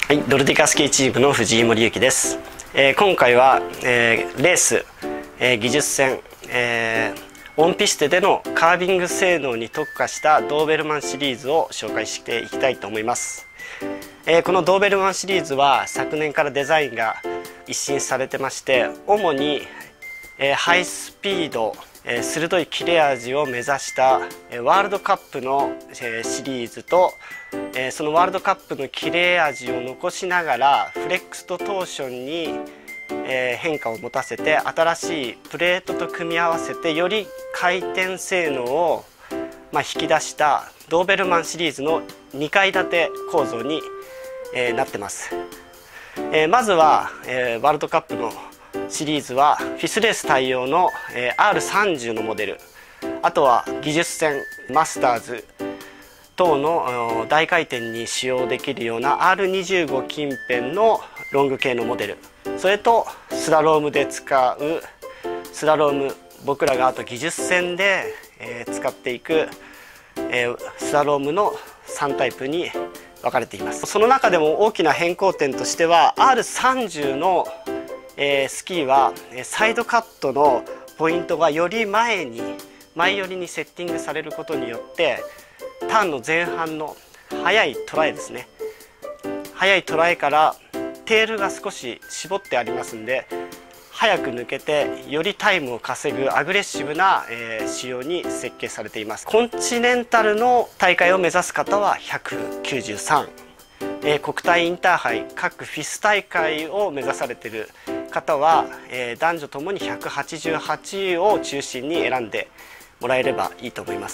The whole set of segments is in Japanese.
はい、ドルティカスキーチームの藤井森幸です。今回は、レース、技術戦、オンピステでのカービング性能に特化したドーベルマンシリーズを紹介していきたいと思います。このドーベルマンシリーズは昨年からデザインが一新されてまして、主に、ハイスピード、鋭い切れ味を目指したワールドカップのシリーズと、そのワールドカップの切れ味を残しながらフレックスとトーションに変化を持たせて、新しいプレートと組み合わせてより回転性能を引き出したドーベルマンシリーズの2階建て構造になってます。まずはワールドカップのシリーズはフィスレース対応の R30 のモデル、あとは技術戦マスターズ等の大回転に使用できるような R25 近辺のロング系のモデル、それとスラロームで使うスラローム、僕らがあと技術戦で使っていくスラロームの3タイプに分かれています。その中でも大きな変更点としては R30 のスキーはサイドカットのポイントがより前寄りにセッティングされることによって、ターンの前半の速いトライですね、速いトライからテールが少し絞ってありますんで、早く抜けてよりタイムを稼ぐアグレッシブな仕様に設計されています。コンチネンタルの大会を目指す方は193、国体インターハイ各フィス大会を目指されている方は、男女ともに188を中心に選んでもらえればいいと思います。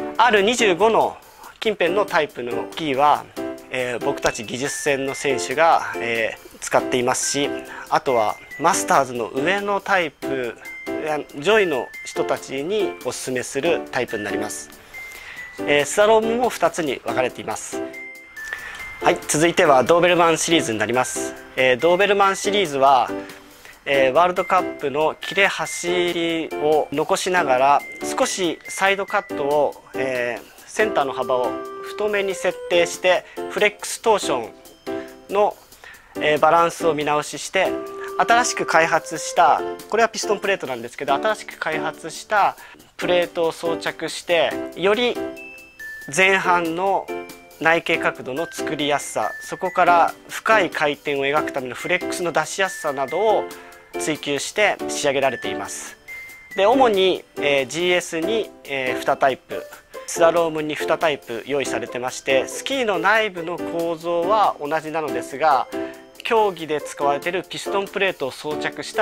R25 の近辺のタイプのスキーは、僕たち技術戦の選手が、使っていますし、あとはマスターズの上のタイプ上位の人たちにおすすめするタイプになります。スラロームも2つに分かれています。はい、続いてはドーベルマンシリーズになります。ドーベルマンシリーズは、ワールドカップの切れ走りを残しながら少しサイドカットを、センターの幅を太めに設定してフレックストーションの、バランスを見直しして、新しく開発した、これはピストンプレートなんですけど、新しく開発したプレートを装着して、より前半の内径角度の作りやすさ、そこから深い回転を描くためのフレックスの出しやすさなどを追求して仕上げられています。で、主に、GS に、2タイプ、スラロームに2タイプ用意されてまして、スキーの内部の構造は同じなのですが、競技で使われているピストンプレートを装着した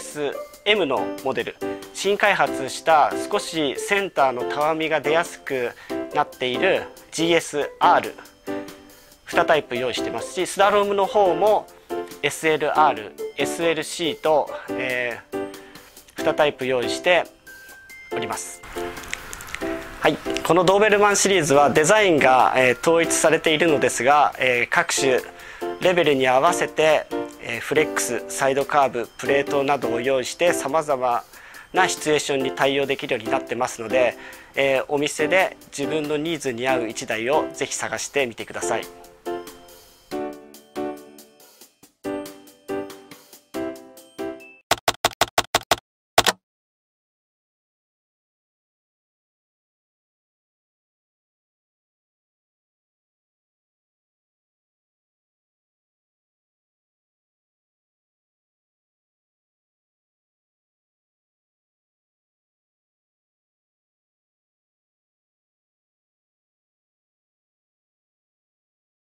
GSM のモデル、新開発した少しセンターのたわみが出やすくなっている GSR2 タイプ用意してますし、スラロームの方も SLR、SLC と、2タイプ用意しております。はい、このドーベルマンシリーズはデザインが、統一されているのですが、各種レベルに合わせて、フレックス、サイドカーブ、プレートなどを用意してさまざまなシチュエーションに対応できるようになってますので、お店で自分のニーズに合う1台をぜひ探してみてください。